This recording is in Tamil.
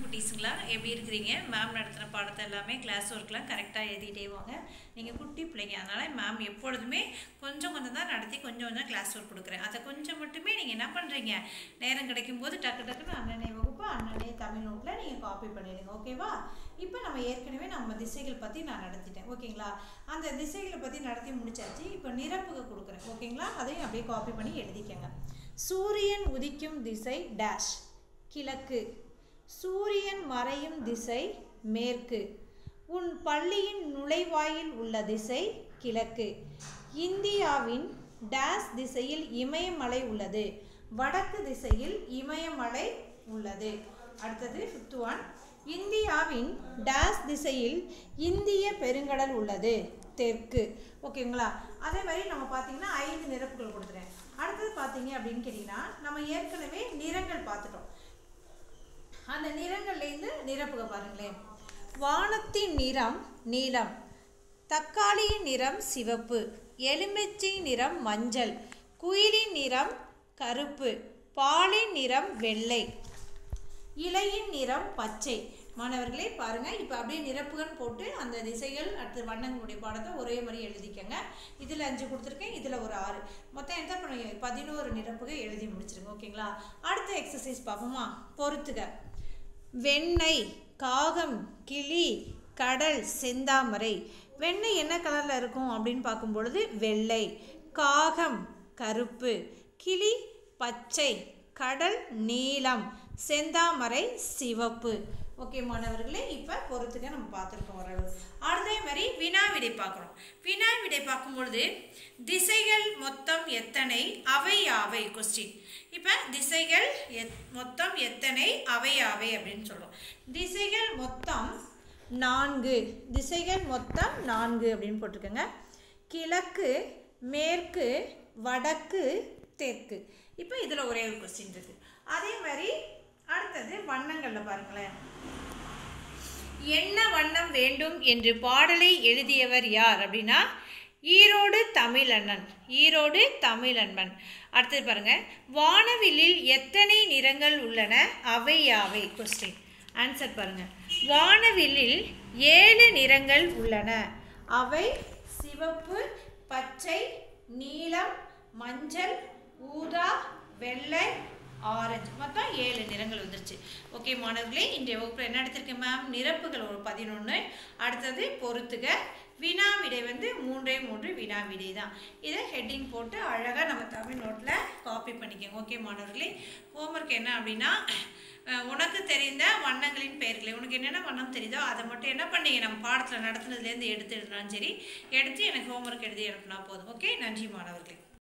குட்டீஸுங்களா எப்படி இருக்கிறீங்க? மேம் நடத்துகிற பாடத்தை எல்லாமே கிளாஸ் ஒர்க்லாம் கரெக்டாக எழுதிட்டே வாங்க. நீங்கள் குட்டி பிள்ளைங்க, அதனால் மேம் எப்பொழுதுமே கொஞ்சம் தான் நடத்தி கொஞ்சம் கிளாஸ் ஒர்க் கொடுக்குறேன். அதை கொஞ்சம் மட்டுமே நீங்கள் என்ன பண்ணுறீங்க, நேரம் கிடைக்கும் போது டக்குன்னு அண்ணனை வகுப்பு அண்ணனே தமிழ் நோட்டில் நீங்கள் காப்பி பண்ணிடுங்க. ஓகேவா? இப்போ நம்ம ஏற்கனவே நம்ம திசைகள் பற்றி நான் நடத்திட்டேன். ஓகேங்களா? அந்த திசைகளை பற்றி நடத்தி முடிச்சாச்சு. இப்போ நிரப்புக கொடுக்குறேன். ஓகேங்களா? அதையும் அப்படியே காப்பி பண்ணி எழுதிக்கங்க. சூரியன் உதிக்கும் திசை டேஷ் கிழக்கு. சூரியன் மறையும் திசை மேற்கு. உன் பள்ளியின் நுழைவாயில் உள்ள திசை கிழக்கு. இந்தியாவின் டேஷ் திசையில் இமயமலை உள்ளது. வடக்கு திசையில் இமயமலை உள்ளது. அடுத்தது 5th one. இந்தியாவின் டேஷ் திசையில் இந்திய பெருங்கடல் உள்ளது. தெற்கு. ஓகேங்களா? அதே மாதிரி நம்ம பார்த்தீங்கன்னா 5 நிரப்புகள் கொடுத்துறேன். அடுத்தது பார்த்தீங்க அப்படின்னு கேட்டிங்கன்னா நம்ம ஏற்கனவே நிறங்கள் பார்த்துட்டோம். அந்த நிறங்கள்லேருந்து நிரப்புக பாருங்களேன். வானத்தின் நிறம் நீலம். தக்காளியின் நிறம் சிவப்பு. எலுமிச்சை நிறம் மஞ்சள். குயிலின் நிறம் கருப்பு. பாலின் நிறம் வெள்ளை. இலையின் நிறம் பச்சை. மாணவர்களே பாருங்கள், இப்போ அப்படியே நிரப்புகன்னு போட்டு அந்த திசைகள் அடுத்த வண்ணங்களுடைய பாடத்தை ஒரே மாதிரி எழுதிக்கங்க. இதில் 5 கொடுத்துருக்கேன், இதில் ஒரு 6, மொத்தம் என்ன பண்ணுவீங்க 11 நிரப்புகை எழுதி முடிச்சிருங்க. ஓகேங்களா? அடுத்த எக்ஸசைஸ் பார்ப்போமா? பொறுத்துக. வெண்ணெய், காகம், கிளி, கடல், செந்தாமரை. வெண்ணெய் என்ன கலரில் இருக்கும் அப்படின்னு பார்க்கும் பொழுது வெள்ளை. காகம் கருப்பு. கிளி பச்சை. கடல் நீலம். செந்தாமரை சிவப்பு. ஓகே மாணவர்களே, இப்போ பொறுத்துக்க நம்ம பார்த்துருக்கோம் ஓரளவு. அதே மாதிரி வினா விடை பார்க்குறோம். வினா விடை பார்க்கும்பொழுது திசைகள் மொத்தம் எத்தனை, அவை யாவை? கொஸ்டின். இப்போ திசைகள் மொத்தம் எத்தனை, அவை யாவை அப்படின்னு சொல்கிறோம். திசைகள் மொத்தம் 4. திசைகள் மொத்தம் 4 அப்படின்னு போட்டிருக்கோங்க. கிழக்கு, மேற்கு, வடக்கு, தெற்கு. இப்போ இதில் ஒரே ஒரு கொஸ்டின் இருக்குது. அதே மாதிரி அடுத்தது வண்ணங்களில் பாருங்களேன். என்ன வண்ணம் வேண்டும் என்று பாடலை எழுதியவர் யார் அப்படின்னா ஈரோடு தமிழண்ணன். ஈரோடு தமிழண்ணன். அடுத்தது பாருங்க. வானவில்லில் எத்தனை நிறங்கள் உள்ளன, அவை யாவை? கொஸ்டின். ஆன்சர் பாருங்க. வானவில்லில் 7 நிறங்கள் உள்ளன. அவை சிவப்பு, பச்சை, நீலம், மஞ்சள், ஊதா, வெள்ளை, ஆரஞ்சு. மொத்தம் 7 நிறங்கள் வந்துருச்சு. ஓகே மாணவர்களே, இன்றைய வகுப்பில் என்ன எடுத்திருக்கேன் மேம்? நிரப்புகள் ஒரு 11. அடுத்தது பொறுத்துக. வினா விடை 3 வினா விடை தான். இதை ஹெட்டிங் போட்டு அழகாக நம்ம தமிழ் நோட்டில் காப்பி பண்ணிக்கோங்க. ஓகே மாணவர்களே, ஹோம்ஒர்க் என்ன அப்படின்னா உனக்கு தெரிந்த வண்ணங்களின் பெயர்களை, உனக்கு என்னென்ன வண்ணம் தெரியுதோ அதை மட்டும் என்ன பண்ணீங்க, நம்ம பாடத்தில் நடத்துனதுலேருந்து எடுத்து எழுதினாலும் சரி, எடுத்து எனக்கு ஹோம்ஒர்க் எழுதி அனுப்புனா போதும். ஓகே, நன்றி மாணவர்களே.